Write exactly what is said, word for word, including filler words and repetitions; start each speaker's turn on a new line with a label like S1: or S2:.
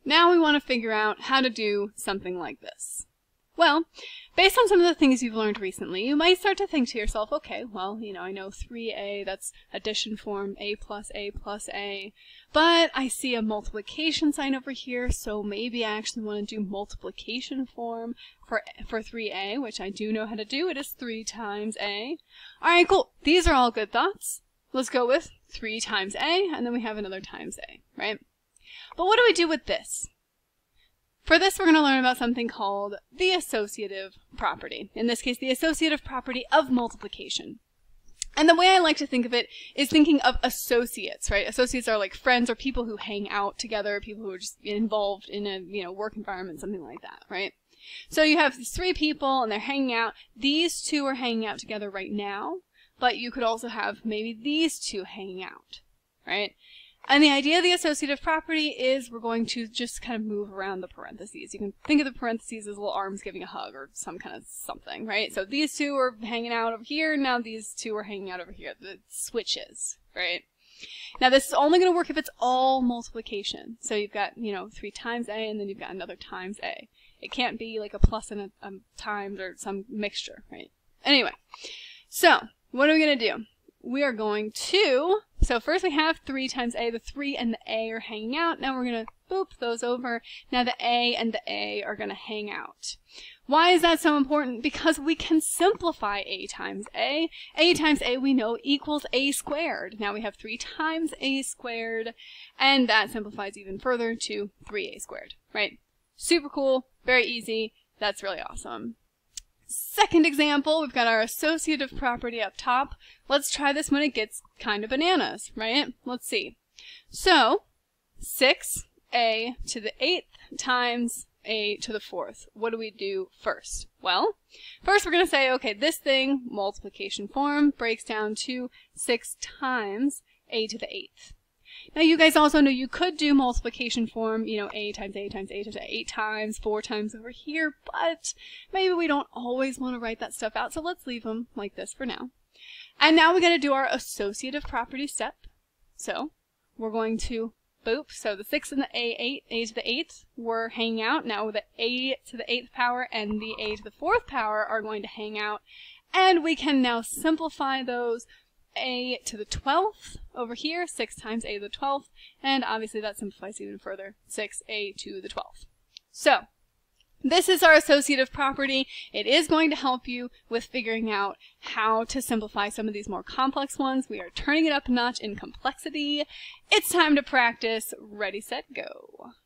S1: Now we want to figure out how to do something like this. Well, based on some of the things you've learned recently, you might start to think to yourself, okay, well, you know, I know three a, that's addition form, a plus a plus a, but I see a multiplication sign over here, so maybe I actually want to do multiplication form for, for three a, which I do know how to do. It is three times a. Alright, cool. These are all good thoughts. Let's go with three times a, and then we have another times a, right? But what do we do with this? For this, we're going to learn about something called the associative property. In this case, the associative property of multiplication. And the way I like to think of it is thinking of associates, right? Associates are like friends or people who hang out together, people who are just involved in a, you know, work environment, something like that, right? So you have these three people and they're hanging out. These two are hanging out together right now, but you could also have maybe these two hanging out, right? And the idea of the associative property is we're going to just kind of move around the parentheses. You can think of the parentheses as little arms giving a hug or some kind of something, right? So these two are hanging out over here, now these two are hanging out over here. The switches, right? Now this is only going to work if it's all multiplication. So you've got, you know, three times a and then you've got another times a. It can't be like a plus and a, a times or some mixture, right? Anyway, so what are we going to do? We are going to, so first we have three times a, the three and the a are hanging out. Now we're going to boop those over. Now the a and the a are going to hang out. Why is that so important? Because we can simplify a times a. A times a we know equals a squared. Now we have three times a squared, and that simplifies even further to three a squared, right? Super cool, very easy, that's really awesome. Second example, we've got our associative property up top. Let's try this when it gets kind of bananas, right? Let's see. So, six a to the eighth times a to the fourth. What do we do first? Well, first we're going to say, okay, this thing, multiplication form, breaks down to six times a to the eighth. Now you guys also know you could do multiplication form, you know, a times a times a times a, eight times, four times over here, but maybe we don't always want to write that stuff out, so let's leave them like this for now. And now we're going to do our associative property step. So we're going to boop, so the six and the a eight, a to the eighth were hanging out. Now the a to the eighth power and the a to the fourth power are going to hang out, and we can now simplify those. A to the twelfth over here, six times a to the twelfth, and obviously that simplifies even further, six a to the twelfth. So, this is our associative property. It is going to help you with figuring out how to simplify some of these more complex ones. We are turning it up a notch in complexity. It's time to practice. Ready, set, go.